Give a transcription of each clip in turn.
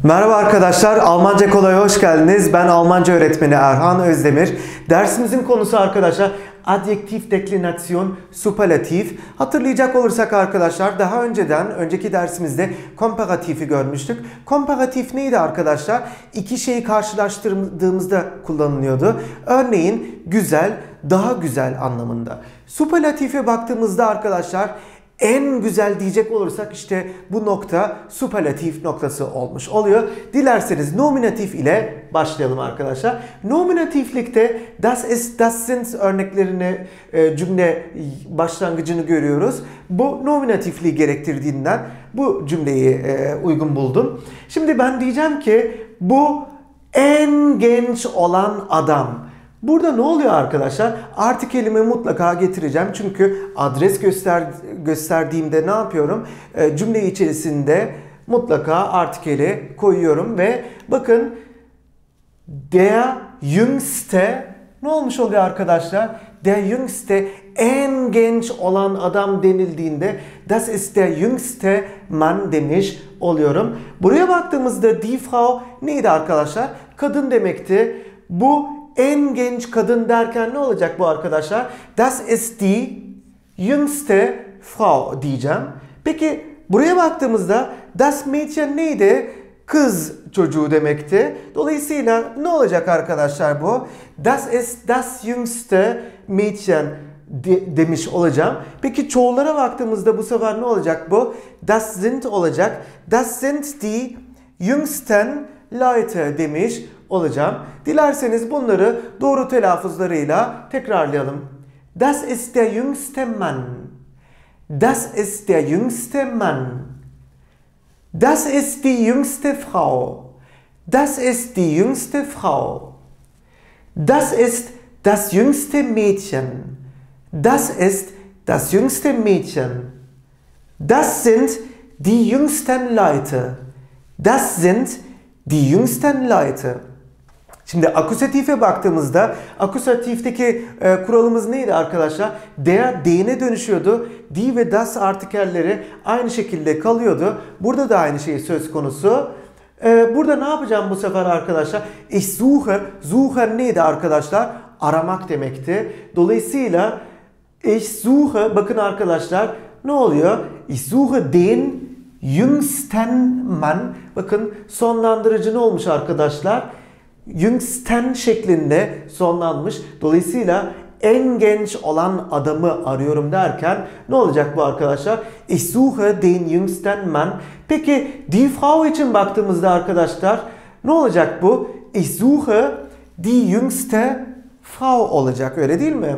Merhaba arkadaşlar, Almanca Kolay'a hoş geldiniz. Ben Almanca öğretmeni Erhan Özdemir. Dersimizin konusu arkadaşlar adjektif deklinasyon superlatif. Hatırlayacak olursak arkadaşlar daha önceki dersimizde komparatifi görmüştük. Komparatif neydi arkadaşlar? İki şeyi karşılaştırdığımızda kullanılıyordu. Örneğin güzel, daha güzel anlamında. Superlatife baktığımızda arkadaşlar en güzel diyecek olursak işte bu nokta superlatif noktası olmuş oluyor. Dilerseniz nominatif ile başlayalım arkadaşlar. Nominatiflikte das ist, das sind örneklerini cümle başlangıcını görüyoruz. Bu nominatifliği gerektirdiğinden bu cümleyi uygun buldum. Şimdi ben diyeceğim ki bu en genç olan adam. Burada ne oluyor arkadaşlar? Artikelimi mutlaka getireceğim. Çünkü adres gösterdiğimde ne yapıyorum? Cümle içerisinde mutlaka artikeli koyuyorum ve bakın der jüngste ne olmuş oluyor arkadaşlar? Der jüngste en genç olan adam denildiğinde das ist der jüngste Mann demiş oluyorum. Buraya baktığımızda die Frau neydi arkadaşlar? Kadın demekti. Bu en genç kadın derken ne olacak bu arkadaşlar? Das ist die jüngste Frau diyeceğim. Peki buraya baktığımızda das Mädchen neydi? Kız çocuğu demekti. Dolayısıyla ne olacak arkadaşlar bu? Das ist das jüngste Mädchen demiş olacağım. Peki çoğullara baktığımızda bu sefer ne olacak bu? Das sind olacak. Das sind die jüngsten Leute demiş olacağım. Dilerseniz bunları doğru telaffuzlarıyla tekrarlayalım. Das ist der jüngste Mann. Das ist der jüngste Mann. Das ist die jüngste Frau. Das ist die jüngste Frau. Das ist das jüngste Mädchen. Das ist das jüngste Mädchen. Das sind die jüngsten Leute. Das sind die jüngsten Leute. Şimdi akuzatife baktığımızda akuzatifteki kuralımız neydi arkadaşlar? Der D'ne dönüşüyordu. Die ve das artikelleri aynı şekilde kalıyordu. Burada da aynı şey söz konusu. Burada ne yapacağım bu sefer arkadaşlar? Ich suche. Suchen neydi arkadaşlar? Aramak demekti. Dolayısıyla ich suche bakın arkadaşlar ne oluyor? Ich suche den jüngsten Mann. Bakın sonlandırıcı ne olmuş arkadaşlar? Jüngsten şeklinde sonlanmış. Dolayısıyla en genç olan adamı arıyorum derken ne olacak bu arkadaşlar? Ich suche den jüngsten Mann. Peki die Frau için baktığımızda arkadaşlar ne olacak bu? Ich suche die jüngste Frau olacak öyle değil mi?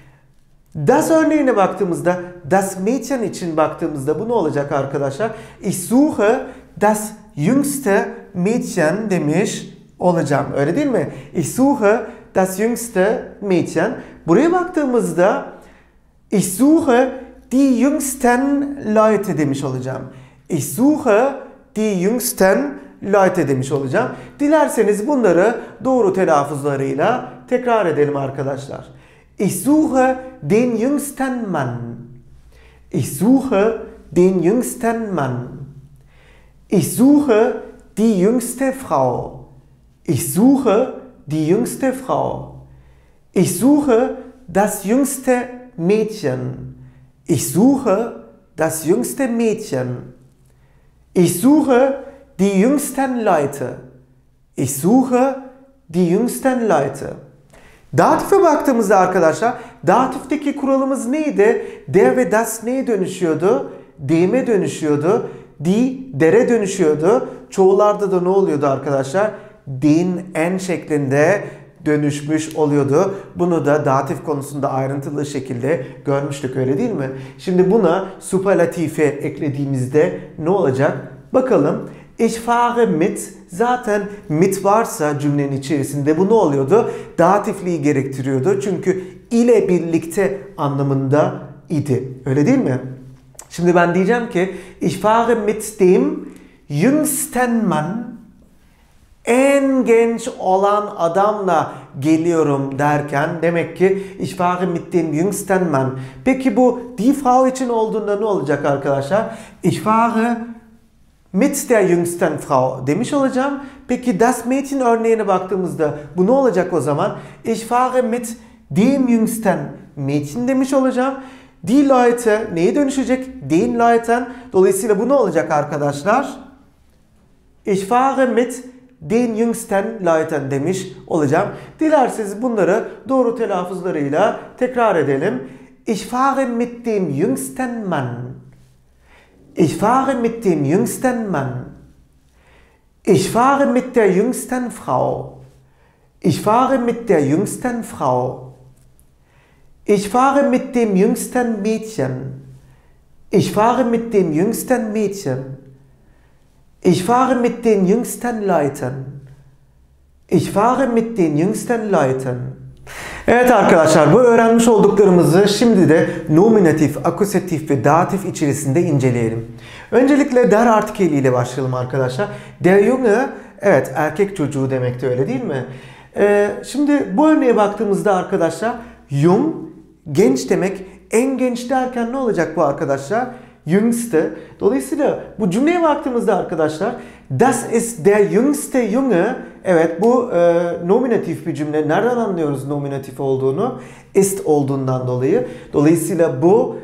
Das örneğine baktığımızda das Mädchen için baktığımızda bu ne olacak arkadaşlar? Ich suche das jüngste Mädchen demiş olacağım. Öyle değil mi? Ich suche das jüngste Mädchen. Buraya baktığımızda ich suche die jüngsten Leute demiş olacağım. Ich suche die jüngsten Leute demiş olacağım. Dilerseniz bunları doğru telaffuzlarıyla tekrar edelim arkadaşlar. Ich suche den jüngsten Mann. Ich suche den jüngsten Mann. Ich suche die jüngste Frau. Ich suche die jüngste Frau. Ich suche das jüngste Mädchen. Ich suche das jüngste Mädchen. Ich suche die jüngsten Leute. Ich suche die jüngsten Leute. Datife baktığımızda arkadaşlar, datifteki kuralımız neydi? Der ve das neye dönüşüyordu? Dem'e dönüşüyordu. Die, der'e dönüşüyordu. Çoğullarda da ne oluyordu arkadaşlar? Den, en şeklinde dönüşmüş oluyordu. Bunu da datif konusunda ayrıntılı şekilde görmüştük öyle değil mi? Şimdi buna superlatife eklediğimizde ne olacak? Bakalım. Ich fahre mit. Zaten mit varsa cümlenin içerisinde bu ne oluyordu? Datifliği gerektiriyordu. Çünkü ile birlikte anlamında idi. Öyle değil mi? Şimdi ben diyeceğim ki ich fahre mit dem jüngsten Mann. En genç olan adamla geliyorum derken demek ki ich fahre mit dem jüngsten Mann. Peki bu die Frau için olduğunda ne olacak arkadaşlar? Ich fahre mit der jüngsten Frau demiş olacağım. Peki das Mädchen örneğine baktığımızda bu ne olacak o zaman? Ich fahre mit dem jüngsten Mädchen demiş olacağım. Die Leute neye dönüşecek? Den Leuten. Dolayısıyla bu ne olacak arkadaşlar? Ich fahre mit den jüngsten Leuten demiş olacağım. Dilerseniz bunları doğru telaffuzlarıyla tekrar edelim. Ich fahre mit dem jüngsten Mann. Ich fahre mit dem jüngsten Mann. Ich fahre mit der jüngsten Frau. Ich fahre mit der jüngsten Frau. Ich fahre mit dem jüngsten Mädchen. Ich fahre mit dem jüngsten Mädchen. Ich fahre mit den jüngsten Leuten. Ich fahre mit den jüngsten Leuten. Evet arkadaşlar, bu öğrenmiş olduklarımızı şimdi de nominatif, akusatif ve datif içerisinde inceleyelim. Öncelikle der artikeli ile başlayalım arkadaşlar. Der Junge, evet erkek çocuğu demekti, öyle değil mi? Şimdi bu örneğe baktığımızda arkadaşlar jung, genç demek. En genç derken ne olacak bu arkadaşlar? Jüngste. Dolayısıyla bu cümleye baktığımızda arkadaşlar das ist der jüngste Junge. Evet, bu nominatif bir cümle. Nereden anlıyoruz nominatif olduğunu? Ist olduğundan dolayı. Dolayısıyla bu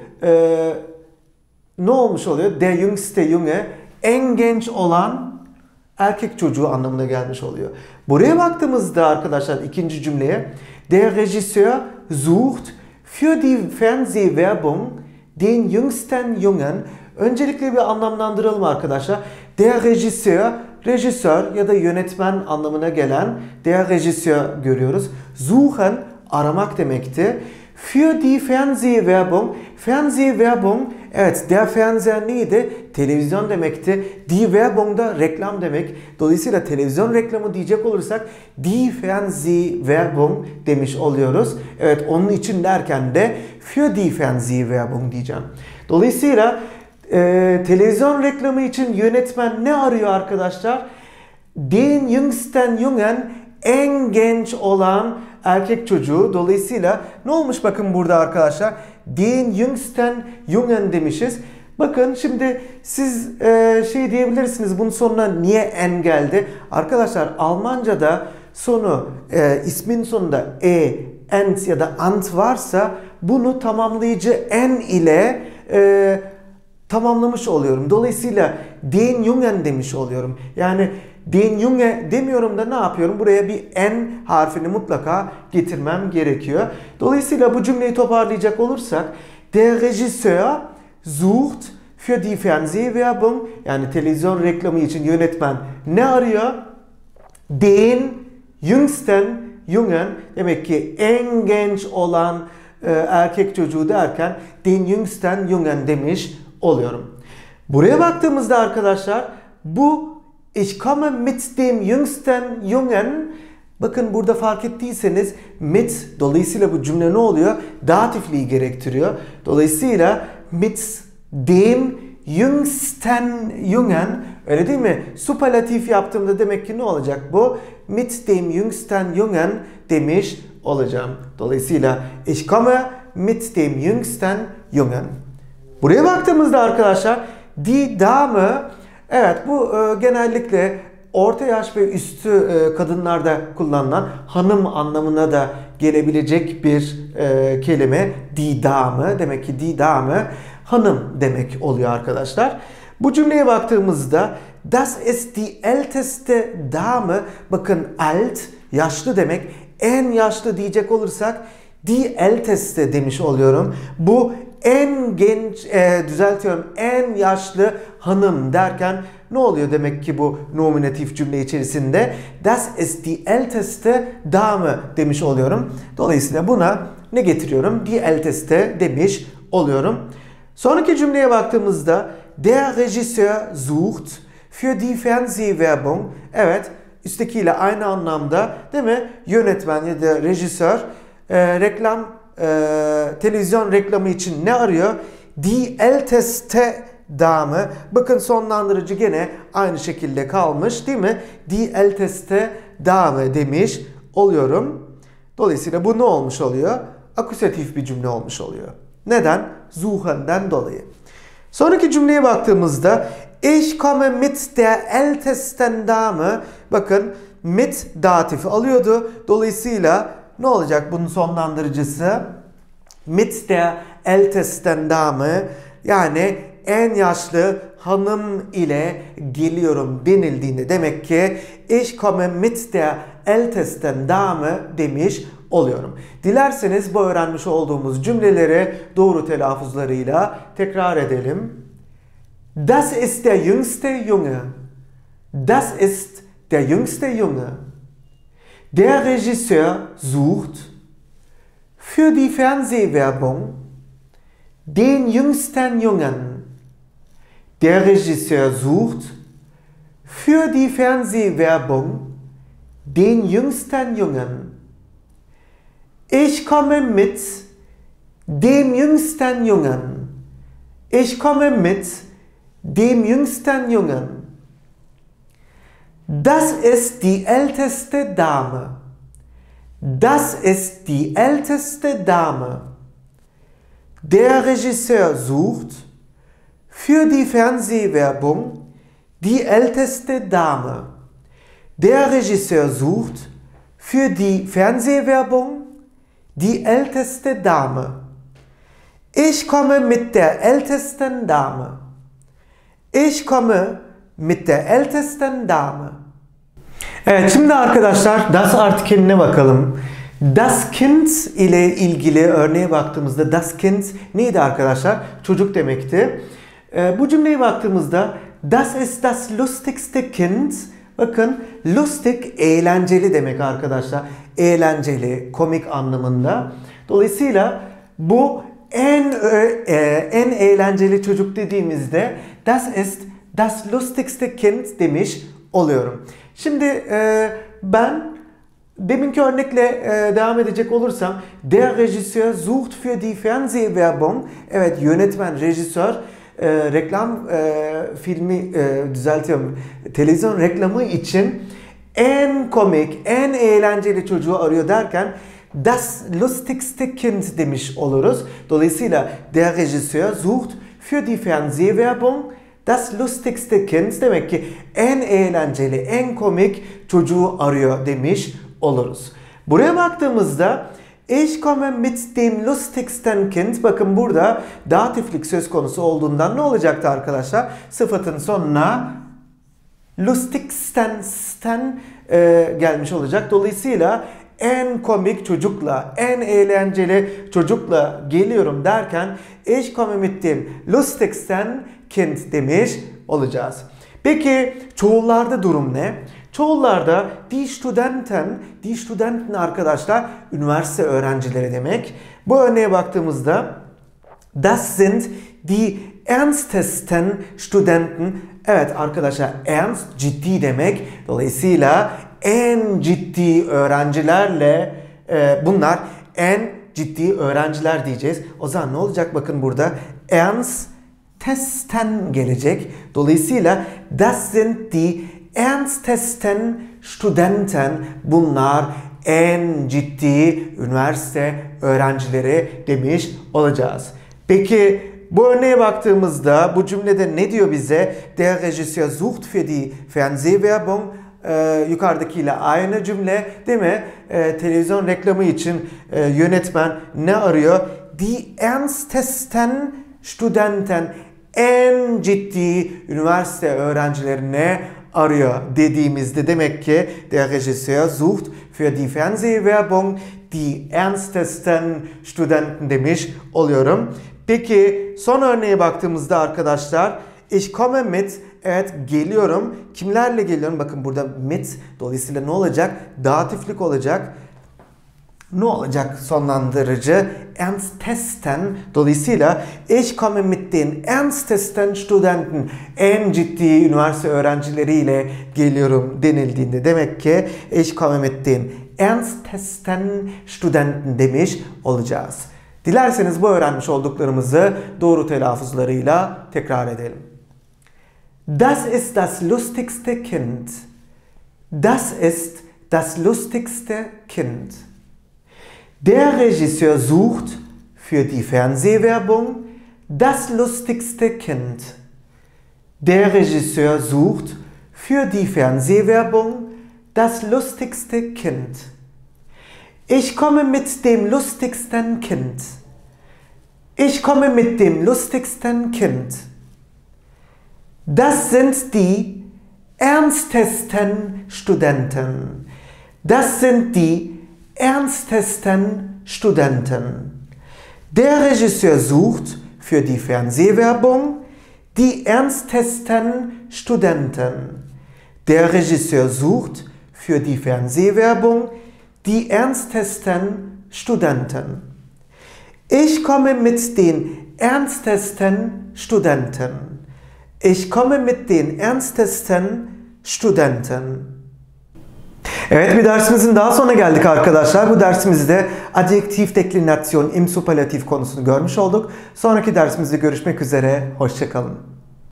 ne olmuş oluyor? Der jüngste Junge, en genç olan erkek çocuğu anlamına gelmiş oluyor. Buraya baktığımızda arkadaşlar ikinci cümleye der Regisseur sucht für die Fernsehwerbung den jüngsten Jungen. Öncelikle bir anlamlandıralım arkadaşlar. Der Regisseur, rejisör ya da yönetmen anlamına gelen der Regisseur görüyoruz. Suchen, aramak demekti. Für die Fernsehwerbung, Fernsehwerbung, evet der Fernseher neydi? Televizyon demekti. Die Werbung da reklam demek. Dolayısıyla televizyon reklamı diyecek olursak die Fernsehwerbung demiş oluyoruz. Evet, onun için derken de für die Fernsehwerbung diyeceğim. Dolayısıyla televizyon reklamı için yönetmen ne arıyor arkadaşlar? Den jüngsten Jungen, en genç olan erkek çocuğu. Dolayısıyla ne olmuş bakın burada arkadaşlar? Den jüngsten Jungen demişiz. Bakın şimdi siz şey diyebilirsiniz, bunun sonuna niye en geldi? Arkadaşlar Almanca'da sonu ismin sonunda ent ya da ant varsa bunu tamamlayıcı en ile tamamlamış oluyorum. Dolayısıyla den Jungen demiş oluyorum. Yani den Junge demiyorum da ne yapıyorum? Buraya bir en harfini mutlaka getirmem gerekiyor. Dolayısıyla bu cümleyi toparlayacak olursak der Regisseur sucht für die Fernsehwerbung, yani televizyon reklamı için yönetmen ne arıyor? Den jüngsten Jungen, demek ki en genç olan erkek çocuğu derken den jüngsten Jungen demiş oluyorum. Buraya baktığımızda arkadaşlar bu ich komme mit dem jüngsten Jungen, bakın burada fark ettiyseniz mit, dolayısıyla bu cümle ne oluyor? Datifliği gerektiriyor. Dolayısıyla mit dem jüngsten Jungen, öyle değil mi? Superlatif yaptığımda demek ki ne olacak bu? Mit dem jüngsten Jungen demiş olacağım. Dolayısıyla ich komme mit dem jüngsten Jungen. Buraya baktığımızda arkadaşlar die Dame, evet bu genellikle orta yaş ve üstü kadınlarda kullanılan hanım anlamına da gelebilecek bir kelime. Die Dame, demek ki die Dame hanım demek oluyor arkadaşlar. Bu cümleye baktığımızda das ist die älteste Dame, bakın alt yaşlı demek, en yaşlı diyecek olursak die älteste demiş oluyorum. Bu en genç, düzeltiyorum, en yaşlı hanım derken ne oluyor demek ki bu nominatif cümle içerisinde? Das ist die älteste Dame demiş oluyorum. Dolayısıyla buna ne getiriyorum? Die älteste demiş oluyorum. Sonraki cümleye baktığımızda der Regisseur sucht für die Fernsehwerbung. Evet, üsttekiyle aynı anlamda değil mi? Yönetmen ya da rejisör televizyon reklamı için ne arıyor? Die älteste Dame. Bakın sonlandırıcı gene aynı şekilde kalmış değil mi? Die älteste Dame demiş oluyorum. Dolayısıyla bu ne olmuş oluyor? Akusatif bir cümle olmuş oluyor. Neden? Suchen'den dolayı. Sonraki cümleye baktığımızda Ich komme mit der ältesten Dame. Bakın mit datif alıyordu. Dolayısıyla ne olacak bunun sonlandırıcısı? Mit der ältesten Dame, yani en yaşlı hanım ile geliyorum denildiğinde demek ki ich komme mit der ältesten Dame demiş oluyorum. Dilerseniz bu öğrenmiş olduğumuz cümleleri doğru telaffuzlarıyla tekrar edelim. Das ist der jüngste Junge. Das ist der jüngste Junge. Der Regisseur sucht für die Fernsehwerbung den jüngsten Jungen. Der Regisseur sucht für die Fernsehwerbung den jüngsten Jungen. Ich komme mit dem jüngsten Jungen. Ich komme mit dem jüngsten Jungen. Das ist die älteste Dame. Das ist die älteste Dame. Der Regisseur sucht für die Fernsehwerbung die älteste Dame. Der Regisseur sucht für die Fernsehwerbung die älteste Dame. Ich komme mit der ältesten Dame. Ich komme mit der ältesten Dame. Evet, şimdi arkadaşlar das Artikel'ine bakalım. Das Kind ile ilgili örneğe baktığımızda das Kind neydi arkadaşlar? Çocuk demekti. Bu cümleye baktığımızda das ist das lustigste Kind. Bakın lustig eğlenceli demek arkadaşlar. Eğlenceli, komik anlamında. Dolayısıyla bu en eğlenceli çocuk dediğimizde das ist das lustigste Kind demiş oluyorum. Şimdi ben deminki örnekle devam edecek olursam der Regisseur sucht für die Fernsehwerbung. Evet, yönetmen, rejisör reklam filmi düzeltiyorum. Televizyon reklamı için en komik, en eğlenceli çocuğu arıyor derken das lustigste Kind demiş oluruz. Dolayısıyla der Regisseur sucht für die Fernsehwerbung das lustigste Kind, demek ki en eğlenceli, en komik çocuğu arıyor demiş oluruz. Buraya baktığımızda ich komme mit dem lustigsten Kind. Bakın burada datiflik söz konusu olduğundan ne olacaktı arkadaşlar? Sıfatın sonuna lustigsten gelmiş olacak. Dolayısıyla en komik çocukla, en eğlenceli çocukla geliyorum derken ich komme mit dem lustigsten Kind demiş olacağız. Peki çoğullarda durum ne? Çoğullarda die Studenten arkadaşlar üniversite öğrencileri demek. Bu örneğe baktığımızda das sind die ernstesten Studenten. Evet arkadaşlar, ernst ciddi demek. Dolayısıyla en ciddi öğrencilerle bunlar en ciddi öğrenciler diyeceğiz. O zaman ne olacak? Bakın burada ernstesten gelecek. Dolayısıyla das sind die ernstesten Studenten. Bunlar en ciddi üniversite öğrencileri demiş olacağız. Peki bu örneğe baktığımızda bu cümlede ne diyor bize? Der Regisseur sucht für die Fernsehwerbung. Yukarıdakiyle aynı cümle değil mi? Televizyon reklamı için yönetmen ne arıyor? Die ernstesten Studenten. En ciddi üniversite öğrencilerini arıyor dediğimizde demek ki der Regisseur sucht für die Fernsehwerbung die ernstesten Studenten demiş oluyorum. Peki son örneğe baktığımızda arkadaşlar ich komme mit, evet geliyorum. Kimlerle geliyorum? Bakın burada mit, dolayısıyla ne olacak? Datiflik olacak. Ne olacak sonlandırıcı? Ernstesten. Dolayısıyla ich komme mit den ernstesten Studenten. En ciddi üniversite öğrencileriyle geliyorum denildiğinde demek ki ich komme mit den ernstesten Studenten demiş olacağız. Dilerseniz bu öğrenmiş olduklarımızı doğru telaffuzlarıyla tekrar edelim. Das ist das lustigste Kind. Das ist das lustigste Kind. Der Regisseur sucht für die Fernsehwerbung das lustigste Kind. Der Regisseur sucht für die Fernsehwerbung das lustigste Kind. Ich komme mit dem lustigsten Kind. Ich komme mit dem lustigsten Kind. Das sind die ernstesten Studenten. Das sind die ernstesten Studenten. Der Regisseur sucht für die Fernsehwerbung die ernstesten Studenten. Der Regisseur sucht für die Fernsehwerbung die ernstesten Studenten. Ich komme mit den ernstesten Studenten. Ich komme mit den ernstesten Studenten. Evet, bir dersimizin daha sonuna geldik arkadaşlar. Bu dersimizde adjektif deklinasyon im superlatif konusunu görmüş olduk. Sonraki dersimizde görüşmek üzere. Hoşça kalın.